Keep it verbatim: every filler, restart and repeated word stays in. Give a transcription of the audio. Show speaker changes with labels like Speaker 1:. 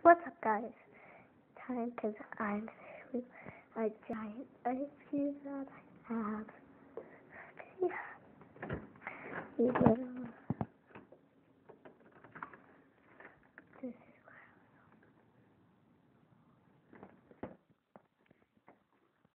Speaker 1: What's up, guys? Time because I'm a giant ice cube that I have. Yeah. You little